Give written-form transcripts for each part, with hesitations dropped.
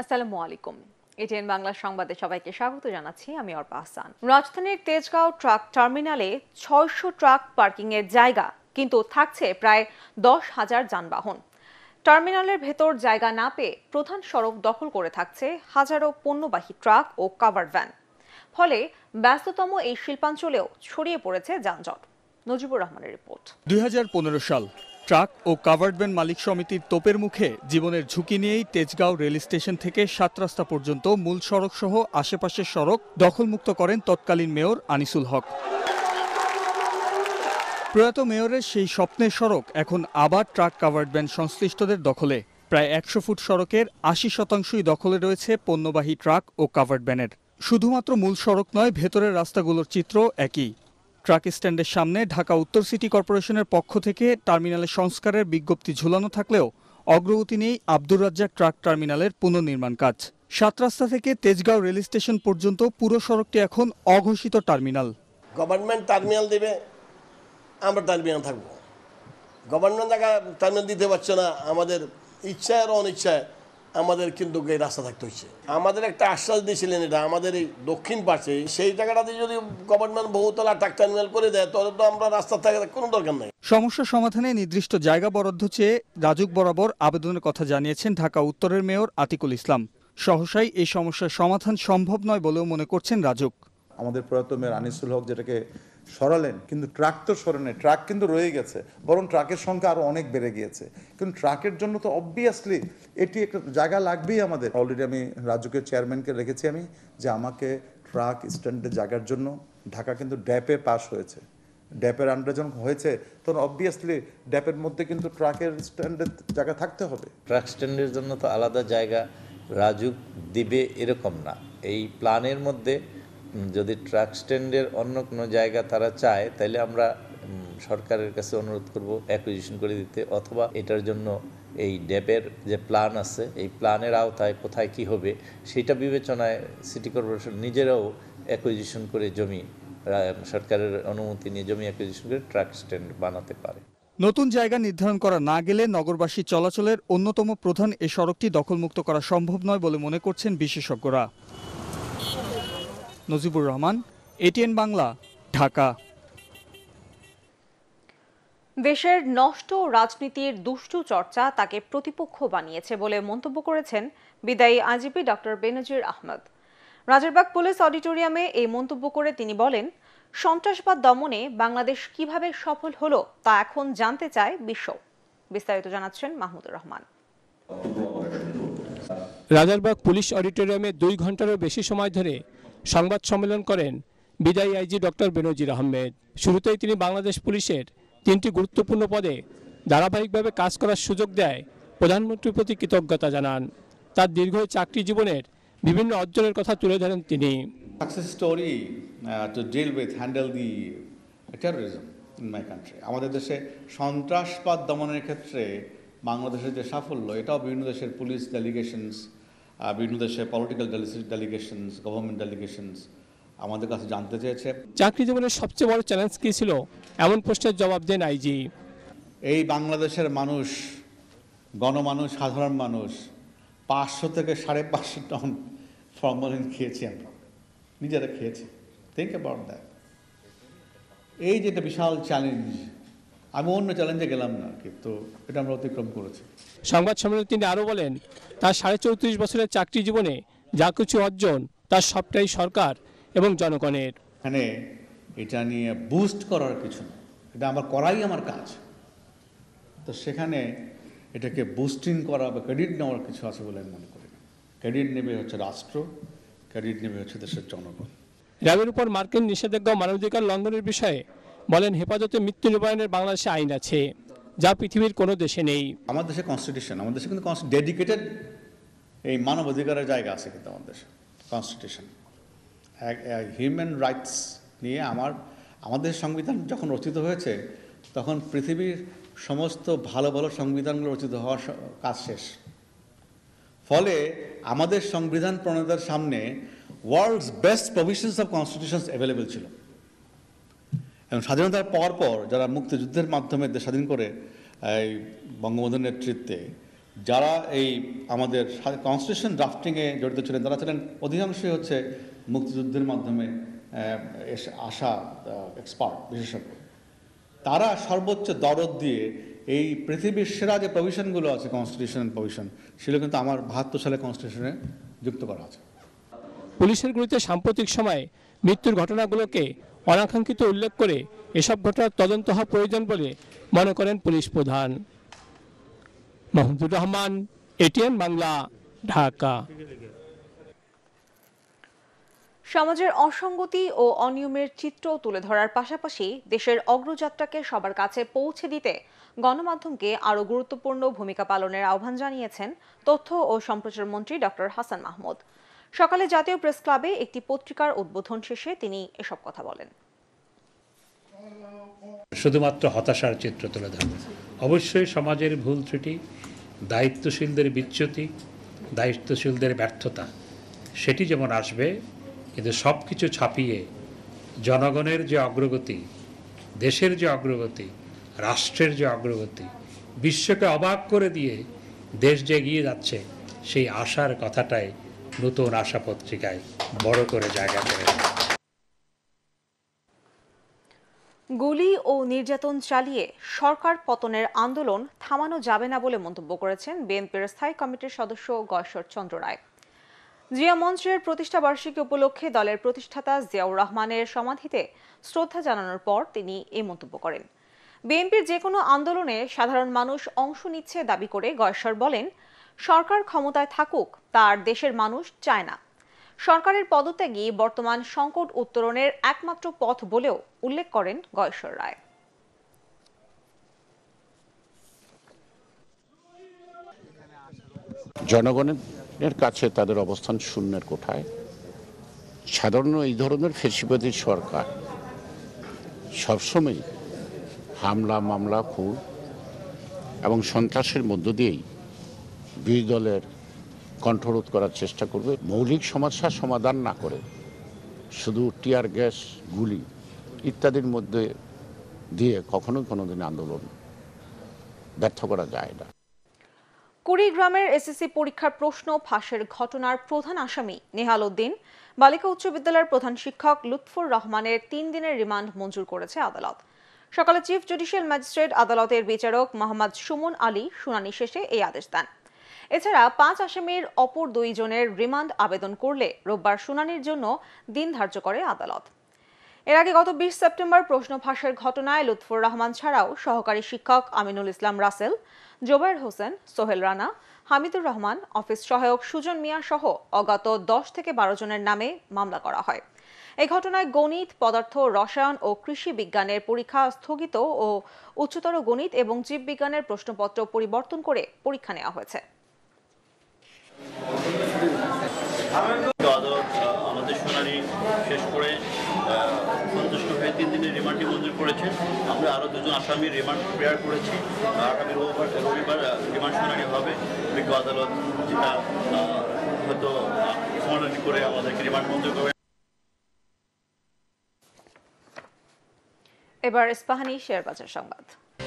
আসসালামু আলাইকুম। এটিএন বাংলা সংবাদে সবাইকে স্বাগত জানাচ্ছি। আমি অর্পা আহসান। রাজধানীর তেজগাঁও ট্রাক টার্মিনালে ৬০০ ট্রাক পার্কিং এর জায়গা, কিন্তু থাকছে প্রায় ১০,০০০ যানবাহন। টার্মিনালের ভেতর জায়গা না পেয়ে প্রধান সড়ক দখল করে থাকছে হাজারো পণ্যবাহী ট্রাক ও কাভার্ড ভ্যান। ফলে ব্যস্ততম এই শিল্পাঞ্চলেও ছড়িয়ে পড়েছে যানজট। নজিবুর রহমানের রিপোর্ট। ২০১৫ সাল ট্রাক ও কাভার্ড ভ্যান মালিক সমিতির তোপের মুখে জীবনের ঝুঁকি নিয়েই তেজগাঁও রেল স্টেশন থেকে ৭ রাস্তা পর্যন্ত মূল সড়ক সহ আশেপাশের সড়ক দখলমুক্ত করেন তৎকালীন মেয়র আনিসুল হক। প্রয়াত মেয়রের সেই স্বপ্নের সড়ক এখন আবার ট্রাক কাভার্ড ভ্যান সংশ্লিষ্টদের দখলে। প্রায় ১০০ ফুট সড়কের ৮০% দখলে রয়েছে পণ্যবাহী ট্রাক ও কাভার্ড ভ্যানের। শুধুমাত্র মূল সড়ক নয়, ভেতরের রাস্তাগুলোর চিত্র একই। ট্রাক স্ট্যান্ডের সামনে ঢাকা উত্তর সিটি কর্পোরেশনের পক্ষ থেকে টার্মিনালের সংস্কারের বিজ্ঞপ্তি ঝুলানো থাকলেও অগ্রগতি নেই আব্দুর রাজ্জাক ট্রাক টার্মিনালের পুনর্নির্মাণ কাজ। ৭ রাস্তা থেকে তেজগাঁও রেল স্টেশন পর্যন্ত পুরো সড়কটি এখন অঘোষিত টার্মিনাল। গভর্নমেন্ট টার্মিনাল দেবে, আমরা টার্মিনাল থাকবো। গভর্নমেন্ট জায়গা টার্মিনাল দিতে পারছে না, আমাদের ইচ্ছায় আর অনিচ্ছায় আমাদের কিন্তু এই রাস্তা থাকতে হচ্ছে। আমাদের একটা আশ্বাস দিয়েছিলেন, এটা আমাদের এই দক্ষিণ পাশে, সেই জায়গাটাতে যদি গভর্নমেন্ট বহুতলা ট্রাক টার্মিনাল করে দেয় তাহলে তো আমরা রাস্তা থাকার কোনো দরকার নেই। সমস্যা সমাধানে নির্দিষ্ট জায়গা বরাদ্দ চেয়ে রাজুক বরাবর আবেদনের কথা জানিয়েছেন ঢাকা উত্তরের মেয়র আতিকুল ইসলাম। সহসাই এই সমস্যার সমাধান সম্ভব নয় বলেও মনে করছেন রাজুক। আমাদের প্রয়াত মেয়র আনিসুল হক যেটাকে সরালেন, কিন্তু ট্রাক তো সরেনি, ট্রাক কিন্তু রয়ে গেছে, বরং ট্রাকের সংখ্যা আরো অনেক বেড়ে গিয়েছে। কিন্তু ট্রাকের জন্য তো অবভিয়াসলি এটি একটা জায়গা লাগবেই আমাদের। অলরেডি আমি রাজুকের চেয়ারম্যানকে রেখেছি আমি যে আমাকে ট্রাক স্ট্যান্ডের জায়গার জন্য, ঢাকা কিন্তু ড্যাপে পাস হয়েছে, ড্যাপের আন্ডারে যখন হয়েছে তখন অবভিয়াসলি ড্যাপের মধ্যে কিন্তু ট্রাকের স্ট্যান্ডের জায়গা থাকতে হবে। ট্রাক স্ট্যান্ডের জন্য তো আলাদা জায়গা রাজুক দিবে এরকম না। এই প্ল্যানের মধ্যে যদি ট্রাক স্ট্যান্ডের অন্য কোনো জায়গা তারা চায় তাহলে আমরা সরকারের কাছে অনুরোধ করব অ্যাকুইজিশন করে দিতে, অথবা এটার জন্য এই ড্যাপের যে প্ল্যান আছে এই প্ল্যানের আওতায় কোথায় কি হবে সেটা বিবেচনায় সিটি কর্পোরেশন নিজেরাও অ্যাকুইজিশন করে জমি, সরকারের অনুমতি নিয়ে জমি অ্যাকুইজিশন করে ট্রাক স্ট্যান্ড বানাতে পারে। নতুন জায়গা নির্ধারণ করা না গেলে নগরবাসী চলাচলের অন্যতম প্রধান এ সড়কটি দখলমুক্ত করা সম্ভব নয় বলে মনে করছেন বিশেষজ্ঞরা। নজিবুর রহমান, এটিএন বাংলা, ঢাকা। দেশের নষ্ট রাজনীতির দুষ্টু চর্চা তাকে প্রতিপক্ষ বানিয়েছে বলে মন্তব্য করেছেন বিদায়ী IGP doctor Benazir Ahmed. Rajarbagh police অডিটোরিয়ামে এই মন্তব্য করে তিনি বলেন, সন্ত্রাসবাদ দমনে বাংলাদেশ কিভাবে সফল হলো তা এখন জানতে চায় বিশ্ব। বিস্তারিত জানাচ্ছেন মাহমুদুর রহমান। রাজারবাগ পুলিশ অডিটোরিয়ামে 2 ঘন্টারও বেশি সময় ধরে সংবাদ সম্মেলন করেন বিদায়ী আইজি ডক্টর বেনজির আহমেদ। শুরুতেই তিনি বাংলাদেশ পুলিশের 3টি গুরুত্বপূর্ণ পদে ধারাবাহিকভাবে কাজ করার সুযোগ দেয় প্রধানমন্ত্রীর প্রতি কৃতজ্ঞতা জানান। তার দীর্ঘ চাকরি জীবনের বিভিন্ন অর্জনের কথা তুলে ধরেন তিনি। Success story to deal with handle the terrorism in my country. আমাদের দেশে সন্ত্রাসবাদ দমনের ক্ষেত্রে বাংলাদেশের যে সাফল্য, এটাও বিভিন্ন দেশের পুলিশ ডেলিগেশনস, বিভিন্ন দেশের পলিটিক্যাল ডেলিগেশনস, গভর্নমেন্ট ডেলিগেশনস আমাদের কাছে জানতে চেয়েছে। চাকরি জীবনের সবচেয়ে বড় চ্যালেঞ্জ কী ছিল, এমন প্রশ্নের জবাব দেন আইজি। এই বাংলাদেশের মানুষ, গণমানুষ, সাধারণ মানুষ 500 থেকে 550 টন ফরমালিন খেয়েছি, আমরা নিজেরা খেয়েছি। Think about that. এই যে একটা বিশাল চ্যালেঞ্জ, আমি অন্য চ্যালেঞ্জে গেলাম না, কিন্তু এটা আমরা অতিক্রম করেছি। সংবাদ সম্মেলনে তিনি আরও বলেন, তার 34.5 বছরের চাকরি জীবনে যা কিছু অর্জন তার সবটাই সরকার এবং জনগণের। এখানে এটা নিয়ে বুস্ট করার কিছু না, এটা আমার করাই আমার কাজ। তো সেখানে এটাকে বুস্টিং করা বা ক্রেডিট নেওয়ার কিছু আছে বলে আমি মনে করি না। ক্রেডিট নেবে হচ্ছে রাষ্ট্র, ক্রেডিট নেবে হচ্ছে দেশের জনগণ। র্যাবের উপর মার্কিন নিষেধাজ্ঞা মানবাধিকার লঙ্ঘনের বিষয়ে বলেন, হেফাজতে মৃত্যু নিবারণের বাংলাদেশে আইন আছে, যা পৃথিবীর কোনো দেশে নেই। আমার দেশে কনস্টিটিউশন, আমাদের দেশে কিন্তু ডেডিকেটেড এই মানবাধিকারের জায়গা আছে, কিন্তু আমাদের দেশে কনস্টিটিউশন, হিউম্যান রাইটস নিয়ে আমাদের সংবিধান যখন রচিত হয়েছে তখন পৃথিবীর সমস্ত ভালো ভালো সংবিধানগুলো রচিত হওয়ার কাজ শেষ। ফলে আমাদের সংবিধান প্রণেতার সামনে world's best provisions of constitutions available ছিল। এবং স্বাধীনতার পর যারা মুক্তিযুদ্ধের মাধ্যমে দেশ স্বাধীন করে এই বঙ্গবন্ধুর নেতৃত্বে যারা এই আমাদের কনস্টিটিউশন ড্রাফটিংয়ে জড়িত ছিলেন তারা ছিলেন অধিকাংশই হচ্ছে মুক্তিযুদ্ধের মাধ্যমে আসা এক্সপার্ট বিশেষজ্ঞ। তারা সর্বোচ্চ দরদ দিয়ে এই পৃথিবীর সেরা যে প্রভিশনগুলো আছে কনস্টিটিউশন প্রভিশন, সেগুলো কিন্তু আমার ৭২ সালে কনস্টিটিউশনে যুক্ত করা আছে। পুলিশের গুলিতে সাম্প্রতিক সময়ে মৃত্যুর ঘটনাগুলোকে অনাকাঙ্ক্ষিত উল্লেখ করে এসব ঘটনার তদন্ত হওয়া প্রয়োজন বলে মনে করেন পুলিশ প্রধান। মাহমুদুর রহমান, এটিএন বাংলা, ঢাকা। সমাজের অসঙ্গতি ও অনিয়মের চিত্র তুলে ধরার পাশাপাশি দেশের অগ্রযাত্রাকে সবার কাছে পৌঁছে দিতে গণমাধ্যমকে আরও গুরুত্বপূর্ণ ভূমিকা পালনের আহ্বান জানিয়েছেন তথ্য ও সম্প্রচার মন্ত্রী ডক্টর হাসান মাহমুদ। সকালে জাতীয় প্রেস ক্লাবে একটি পত্রিকার উদ্বোধন শেষে তিনি এসব কথা বলেন। শুধুমাত্র হতাশার চিত্র তুলে ধরবে, অবশ্যই সমাজের ভুল ত্রুটি, দায়িত্বশীলদের বিচ্যুতি, দায়িত্বশীলদের ব্যর্থতা সেটি যেমন আসবে, কিন্তু সব কিছু ছাপিয়ে জনগণের যে অগ্রগতি, দেশের যে অগ্রগতি, রাষ্ট্রের যে অগ্রগতি, বিশ্বকে অবাক করে দিয়ে দেশ যে এগিয়ে যাচ্ছে, সেই আশার কথাটাই নতুন আশা পত্রিকায় বড় করে জায়গা করে। গুলি ও নির্যাতন চালিয়ে সরকার পতনের আন্দোলন থামানো যাবে না বলে মন্তব্য করেছেন বিএনপির স্থায়ী কমিটির সদস্য গয়েশ্বর চন্দ্র রায়। জিয়া মঞ্চের প্রতিষ্ঠা বার্ষিকী উপলক্ষে দলের প্রতিষ্ঠাতা জিয়াউর রহমানের সমাধিতে শ্রদ্ধা জানানোর পর তিনি এই মন্তব্য করেন। বিএনপির যে কোনো আন্দোলনে সাধারণ মানুষ অংশ নিচ্ছে দাবি করে গয়েশ্বর বলেন, সরকার ক্ষমতায় থাকুক তার দেশের মানুষ চায় না। সরকারের পদত্যাগই বর্তমান সংকট উত্তরণের একমাত্র পথ বলেও উল্লেখ করেন গয়েশ্বর রায়। জনগণের কাছে তাদের অবস্থান শূন্যের কোঠায়। সাধারণ এই ধরনের ফ্যাসিবাদী সরকার সবসময় হামলা, মামলা, খুন এবং সন্ত্রাসের মধ্য দিয়েই বিরোধী দলের কণ্ঠরোধ করার চেষ্টা করবে। মৌলিক সমস্যার সমাধান না করে শুধু টিয়ার গ্যাস, গুলি ইত্যাদির মধ্যে দিয়ে কখনোই কোনোদিন আন্দোলন ব্যর্থ করা যায় না। কুড়িগ্রামের এসএসসি পরীক্ষার প্রশ্ন ফাঁসের ঘটনার প্রধান আসামি নেহাল উদ্দিন বালিকা উচ্চ বিদ্যালয়ের প্রধান শিক্ষক লুৎফুর রহমানের ৩ দিনের রিমান্ড মঞ্জুর করেছে আদালত। সকালে চিফ জুডিশিয়াল ম্যাজিস্ট্রেট আদালতের বিচারক মোহাম্মদ সুমন আলী শুনানি শেষে এই আদেশ দেন। এছাড়া ৫ আসামির অপর ২ জনের রিমান্ড আবেদন করলে রোববার শুনানির জন্য দিন ধার্য করে আদালত। এর আগে গত ২০ সেপ্টেম্বর প্রশ্ন ফাঁসের ঘটনায় লুৎফুর রহমান ছাড়াও সহকারী শিক্ষক আমিনুল ইসলাম রাসেল, জোবায়ের হোসেন, সোহেল রানা, হামিদুর রহমান, অফিস সহায়ক সুজন মিয়া সহ অজ্ঞাত ১০ থেকে ১২ জনের নামে মামলা করা হয়। এই ঘটনায় গণিত, পদার্থ, রসায়ন ও কৃষি বিজ্ঞানের পরীক্ষা স্থগিত ও উচ্চতর গণিত এবং জীববিজ্ঞানের প্রশ্নপত্র পরিবর্তন করে পরীক্ষা নেওয়া হয়েছে। আদালত আমাদের শুনানি শেষ করে সন্তুষ্ট হয়ে ৩ দিনের রিমান্ডটি মঞ্জুর করেছেন। আমরা আরও ২ জন আসামির রিমান্ড প্রেয়ার করেছি। আগামী রবিবার রিমান্ড শুনানি হবে। বিজ্ঞ আদালত যেটা হয়তো শুনানি করে আমাদেরকে রিমান্ড মঞ্জুর করবে। এবার ইস্পাহানি শেয়ার বাজার সংবাদ।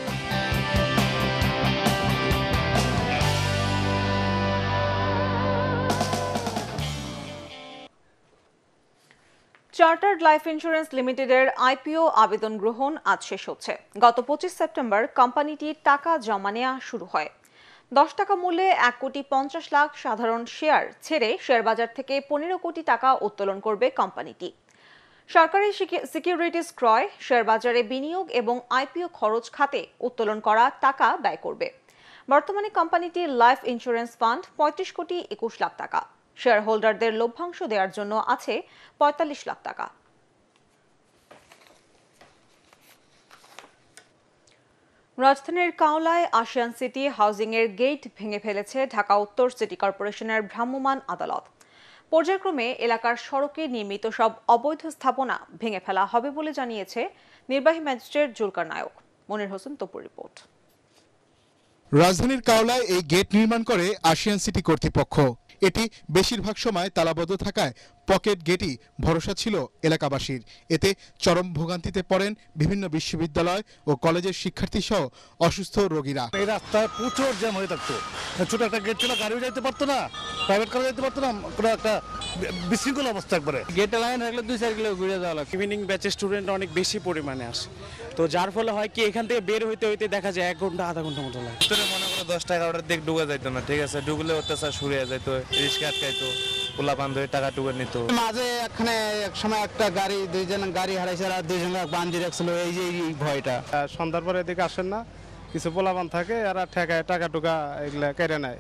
চার্টার্ড লাইফ ইন্স্যুরেন্স লিমিটেডের আইপিও আবেদন গ্রহণ আজ শেষ হচ্ছে। গত ২৫ সেপ্টেম্বর কোম্পানিটির টাকা জমা নেওয়া শুরু হয়। ১০ টাকা মূল্যে ১,৫০,০০,০০০ সাধারণ শেয়ার ছেড়ে শেয়ারবাজার থেকে ১৫ কোটি টাকা উত্তোলন করবে কোম্পানিটি। সরকারি সিকিউরিটিজ ক্রয়, শেয়ারবাজারে বিনিয়োগ এবং আইপিও খরচ খাতে উত্তোলন করা টাকা ব্যয় করবে। বর্তমানে কোম্পানিটির লাইফ ইন্স্যুরেন্স ফান্ড ৩৫ কোটি ২১ লাখ টাকা। শেয়ার হোল্ডারদের লভ্যাংশ দেওয়ার জন্য আছে ৪৫ লাখ টাকা। রাজধানীর কাওলায় আশিয়ান সিটি হাউজিং এর গেট ভেঙে ফেলেছে ঢাকা উত্তর সিটি কর্পোরেশনের ভ্রাম্যমাণ আদালত। পর্যায়ক্রমে এলাকার সড়কে নির্মিত সব অবৈধ স্থাপনা ভেঙে ফেলা হবে বলে জানিয়েছে নির্বাহী ম্যাজিস্ট্রেট জুলকার নায়ক। মনির হোসেন তপুর রিপোর্ট। রাজধানীর কাওলায় এই গেট নির্মাণ করে আশিয়ান সিটি কর্তৃপক্ষ। এটি বেশিরভাগ সময় তালাবদ্ধ থাকায় পকেট গেটই ভরসা ছিল এলাকাবাসীর। এতে চরম ভোগান্তিতে পড়েন বিভিন্ন বিশ্ববিদ্যালয় ও কলেজের শিক্ষার্থী সহ অসুস্থ রোগীরা। এই রাস্তায় প্রচুর জ্যাম হয়ে থাকতো, ছোট একটা গেট ছিল, গাড়িও যাইতে পারতো না, প্রাইভেট কারও যাইতে পারতো না, পুরো একটা বিশৃঙ্খল অবস্থা একবারে। গেটে লাইন থাকলে 2-4 কিলো ঘুরে যাওয়া লাগে। ইভিনিং ব্যাচের স্টুডেন্ট অনেক বেশি পরিমাণে আসে, তো যার ফলে হয় কি এখান থেকে বের হইতে হইতে দেখা যায় 1 ঘন্টা আধা ঘন্টা মতো লাগে। মনে করো 10-11টার দিক ঢুকে যাইতো না, ঠিক আছে, ঢুকলে অত্যাচার শুরু হয়ে যাইতো, রিস্কা আটকাইতো, পোলা বান্ধবে টাকা টুকে নিত। মাঝে এখানে এক সময় একটা গাড়ি, 2জন গাড়ি হারাইছে আর 2জন বান্ধি রাখছিল, এই যে এই ভয়টা। সন্ধ্যার পরে এদিকে আসেন না, কিছু পোলাবান থাকে আর ঠেকায় টাকা টুকা এগুলা কেড়ে নেয়।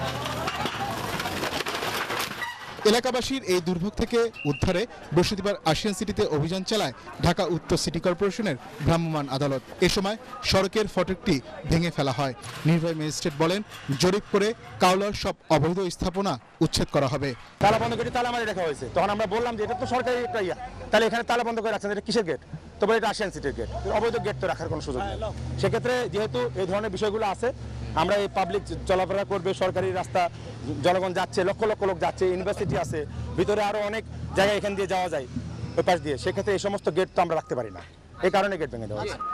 এলাকাবাসীর এই দুর্ভোগ থেকে উদ্ধারে বৃহস্পতিবার আশিয়ান সিটিতে অভিযান চালায় ঢাকা উত্তর সিটি কর্পোরেশনের ভ্রাম্যমাণ আদালত। এ সময় সড়কের ফটকটি ভেঙে ফেলা হয়। নির্বাহী ম্যাজিস্ট্রেট বলেন, জরিপ করে কাওলার সব অবৈধ স্থাপনা উচ্ছেদ করা হবে। তালা বন্ধ করে তালা মারি রাখা হয়েছে, তখন আমরা বললাম যে এটা তো সরকারি একটা ইয়া, তাহলে এখানে তালা বন্ধ করে রাখছেন, এটা কিসের গেট? তো বলে এটা আশিয়ান সিটির গেট, অবৈধ গেট তো রাখার কোনো সুযোগ নেই। সেক্ষেত্রে যেহেতু এই ধরনের বিষয়গুলো আছে, আমরা এই পাবলিক চলাফেরা করবে, সরকারি রাস্তা, জনগণ যাচ্ছে, লক্ষ লক্ষ লোক যাচ্ছে, ইউনিভার্সিটি আছে, ভিতরে আরো অনেক জায়গায় এখান দিয়ে যাওয়া যায় ওই পাশ দিয়ে, সেক্ষেত্রে এই সমস্ত গেট তো আমরা রাখতে পারি না, এই কারণে গেট ভেঙে দেওয়া হচ্ছে।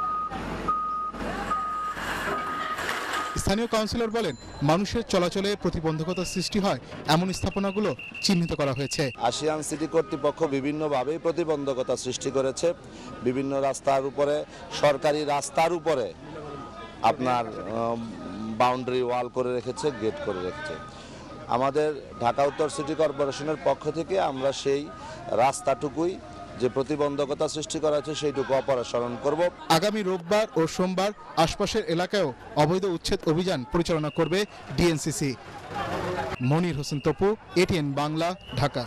স্থানীয় কাউন্সিলর বলেন, মানুষের চলাচলে প্রতিবন্ধকতা সৃষ্টি হয় এমন স্থাপনাগুলো চিহ্নিত করা হয়েছে। আশিয়ান সিটি কর্তৃপক্ষ বিভিন্নভাবে প্রতিবন্ধকতা সৃষ্টি করেছে, বিভিন্ন রাস্তার উপরে, সরকারি রাস্তার উপরে আপনার বাউন্ডারি ওয়াল করে রেখেছে, গেট করে রেখেছে। আমাদের ঢাকা উত্তর সিটি কর্পোরেশনের পক্ষ থেকে আমরা সেই রাস্তাটুকুই যে প্রতিবন্ধকতা সৃষ্টি করা হয়েছে সেইটুকু অপসারণ করব। আগামী রোববার ও সোমবার আশপাশের এলাকায়ও অবৈধ উচ্ছেদ অভিযান পরিচালনা করবে ডিএনসিসি। মনির হোসেন তপু, এটিএন বাংলা, ঢাকা।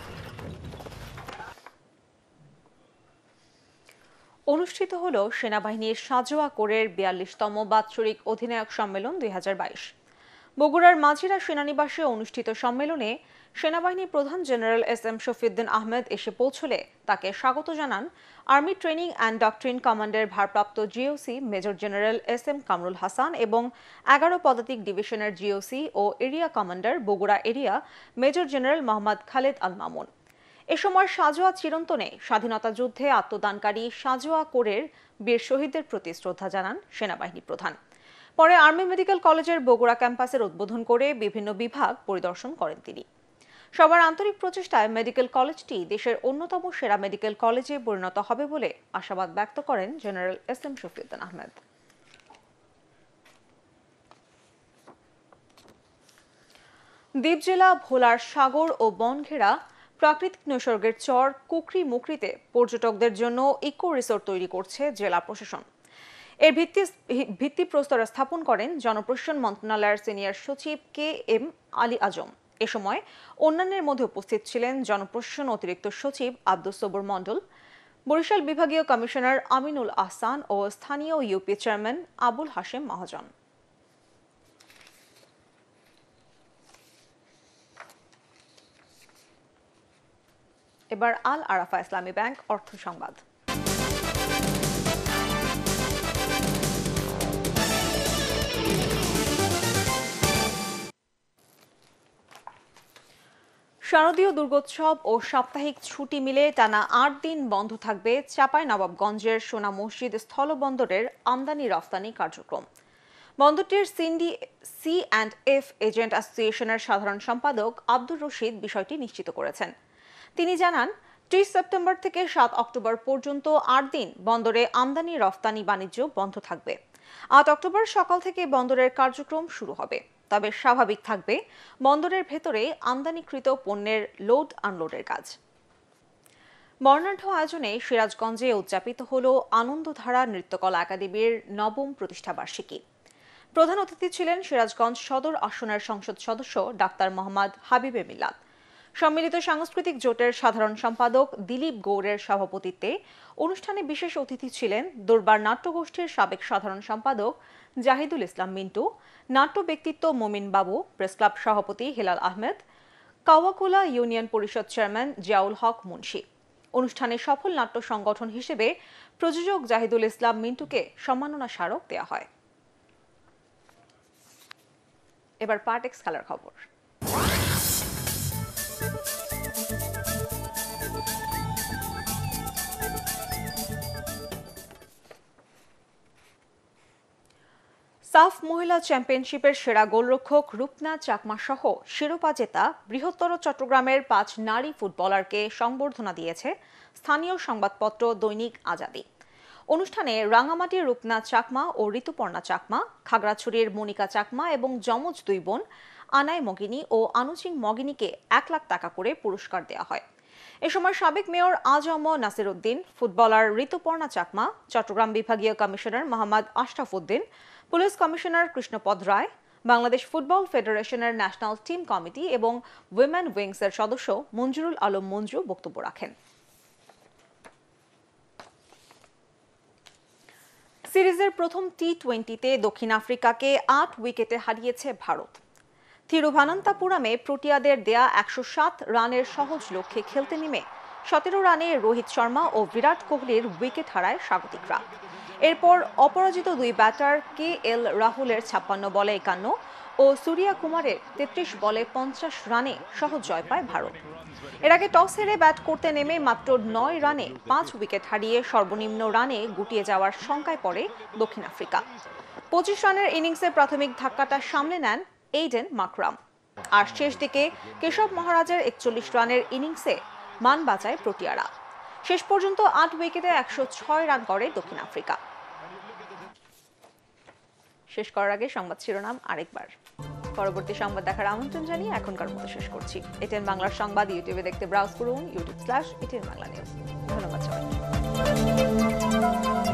অনুষ্ঠিত হলো সেনাবাহিনীর সাজোয়া কোরের 42তম বাৎসরিক অধিনায়ক সম্মেলন 2022। বগুড়ার মাঝিরা সেনানিবাসে অনুষ্ঠিত সম্মেলনে সেনাবাহিনী প্রধান জেনারেল এস.এম. শফিউদ্দিন আহমেদ এসে পৌঁছলে তাকে স্বাগত জানান আর্মি ট্রেনিং অ্যান্ড ডক্ট্রিন কমান্ডের ভারপ্রাপ্ত GOC major general S M. Kamrul Hasan এবং 11 পদাতিক ডিভিশনের জিওসি ও area commander Bogura area major general Mohammad Khaled Al Mamun. এ সময় সাজোয়া চিরন্তনে স্বাধীনতা যুদ্ধে আত্মদানকারী সাজোয়া কোরের বীর শহীদদের প্রতি শ্রদ্ধা জানান সেনাবাহিনী প্রধান। পরে আর্মি মেডিকেল কলেজের বগুড়া ক্যাম্পাসের উদ্বোধন করে বিভিন্ন বিভাগ পরিদর্শন করেন তিনি। সবার আন্তরিক প্রচেষ্টায় মেডিকেল কলেজটি দেশের অন্যতম সেরা মেডিকেল কলেজে পরিণত হবে বলে আশাবাদ ব্যক্ত করেন জেনারেল এস.এম. শফিউদ্দিন আহমেদ। দ্বীপ জেলা ভোলার সাগর ও বনঘেরা প্রাকৃতিক নৈসর্গের চর কুকরি মুকরিতে পর্যটকদের জন্য ইকো রিসোর্ট তৈরি করছে জেলা প্রশাসন। এর ভিত্তিপ্রস্তর স্থাপন করেন জনপ্রশাসন মন্ত্রণালয়ের সিনিয়র সচিব কে.এম. আলী আজম। এ সময় অন্যান্যের মধ্যে উপস্থিত ছিলেন জনপ্রশাসন অতিরিক্ত সচিব আব্দুস সবুর মণ্ডল, বরিশাল বিভাগীয় কমিশনার আমিনুল আহসান ও স্থানীয় ইউপি চেয়ারম্যান আবুল হাশেম মহাজন। এবার আল আরাফা ইসলামী ব্যাংক অর্থ সংবাদ। শারদীয় দুর্গোৎসব ও সাপ্তাহিক ছুটি মিলে টানা 8 দিন বন্ধ থাকবে চাঁপাইনবাবগঞ্জের সোনা মসজিদ স্থলবন্দরের আমদানি রফতানি কার্যক্রম। বন্দরটির C&F এজেন্ট অ্যাসোসিয়েশনের সাধারণ সম্পাদক আব্দুর রশিদ বিষয়টি নিশ্চিত করেছেন। তিনি জানান, 30 সেপ্টেম্বর থেকে 7 অক্টোবর পর্যন্ত 8 দিন বন্দরে আমদানি রফতানি বাণিজ্য বন্ধ থাকবে। 8 অক্টোবর সকাল থেকে বন্দরের কার্যক্রম শুরু হবে, তবে স্বাভাবিক থাকবে বন্দরের ভেতরে আমদানিকৃত পণ্যের লোড আনলোডের কাজ। বর্ণাঢ্য আয়োজনে সিরাজগঞ্জে উদযাপিত হল আনন্দধারা নৃত্যকলা একাডেমির 9ম প্রতিষ্ঠাবার্ষিকী। প্রধান অতিথি ছিলেন সিরাজগঞ্জ সদর আসনের সংসদ সদস্য ডাক্তার মোহাম্মদ হাবিবে মিলাদ। সম্মিলিত সাংস্কৃতিক জোটের সাধারণ সম্পাদক দিলীপ গৌড়ের সভাপতিত্বে অনুষ্ঠানে বিশেষ অতিথি ছিলেন দরবার নাট্যগোষ্ঠীর সাবেক সাধারণ সম্পাদক জাহিদুল ইসলাম মিন্টু, নাট্য ব্যক্তিত্ব মোমিন বাবু, প্রেসক্লাব সভাপতি হেলাল আহমেদ, কাওয়াকুলা ইউনিয়ন পরিষদ চেয়ারম্যান জিয়াউল হক মুন্সি। অনুষ্ঠানে সফল নাট্য সংগঠন হিসেবে প্রযোজক জাহিদুল ইসলাম মিন্টুকে সম্মাননা স্মারক দেওয়া হয়। এবার পার্টেক্স খেলার খবর। সাফ মহিলা চ্যাম্পিয়নশিপের সেরা গোলরক্ষক রূপনা চাকমা সহ শিরোপা জেতা বৃহত্তর চট্টগ্রামের ৫ নারী ফুটবলারকে সংবর্ধনা দিয়েছে স্থানীয় সংবাদপত্র দৈনিক আজাদী। অনুষ্ঠানে রাঙামাটির রূপনা চাকমা ও ঋতুপর্ণা চাকমা, খাগড়াছড়ির মনিকা চাকমা এবং যমজ 2 বোন আনাই মগিনী ও আনুচিং মগিনীকে 1 লাখ টাকা করে পুরস্কার দেওয়া হয়। এ সময় সাবেক মেয়র আজম নাসির উদ্দিন, ফুটবলার ঋতুপর্ণা চাকমা, চট্টগ্রাম বিভাগীয় commissioner Mohammad Ashraf Uddin, police commissioner Krishnapada Roy, Bangladesh football ফেডারেশনের ন্যাশনাল টিম কমিটি এবং উইমেন উইংসের সদস্য মঞ্জুরুল আলম মঞ্জু বক্তব্য রাখেন। সিরিজের প্রথম টি-20তে দক্ষিণ আফ্রিকাকে 8 উইকেটে হারিয়েছে ভারত। থিরুভানন্তপুরমে প্রোটিয়াদের দেয়া 107 রানের সহজ লক্ষ্যে খেলতে নেমে 17 রানে রোহিত শর্মা ও বিরাট কোহলির উইকেট হারায় স্বাগতিকরা। এরপর অপরাজিত 2 ব্যাটার KL রাহুলের 56 বলে 51 ও সূর্যা কুমারের 33 বলে 50 রানে সহজ জয় পায় ভারত। এর আগে টস হেরে ব্যাট করতে নেমে মাত্র 9 রানে 5 উইকেট হারিয়ে সর্বনিম্ন রানে গুটিয়ে যাওয়ার শঙ্কায় পড়ে দক্ষিণ আফ্রিকা। 25 রানের ইনিংসে প্রাথমিক ধাক্কাটা সামলে নেন এইডেন মাকরাম। আর শেষ দিকে কেশব মহারাজের 41 রানের ইনিংসে মান বাঁচায় প্রোটিয়ারা। শেষ পর্যন্ত 8 উইকেটে 106 রান করে দক্ষিণ আফ্রিকা। শেষ করার আগে সংবাদ শিরোনাম আরেকবার। পরবর্তী সংবাদ দেখার আমন্ত্রণ জানিয়ে এখনকার মতো শেষ করছি। ATN বাংলার সংবাদ ইউটিউবে দেখতে ব্রাউজ করুন youtube/ATN Bangla News। ধন্যবাদ সবাইকে।